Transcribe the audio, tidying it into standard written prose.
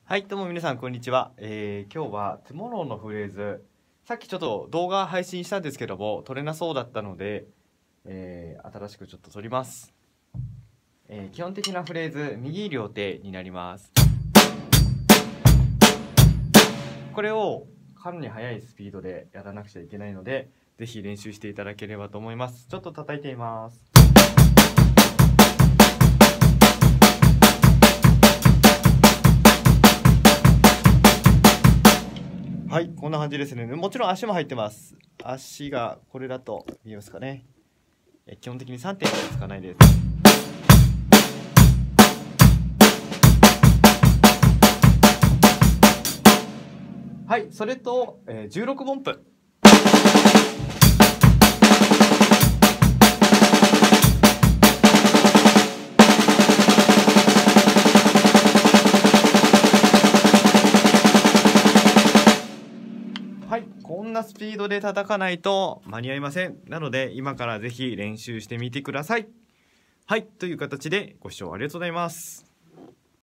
はい、どうも皆さんこんにちは。今日は Tomorrow のフレーズ、さっきちょっと動画配信したんですけども撮れなそうだったので、新しくちょっと撮ります。基本的なフレーズ、右両手になります。これをかなり速いスピードでやらなくちゃいけないので、ぜひ練習していただければと思います。ちょっと叩いてみます。はい、こんな感じですね。もちろん足も入ってます。足がこれだと見えますかね。基本的に3点しかつかないです。はい、それと、16分音符。はい、こんなスピードで叩かないと間に合いません。なので今からぜひ練習してみてください。はい、という形でご視聴ありがとうございます。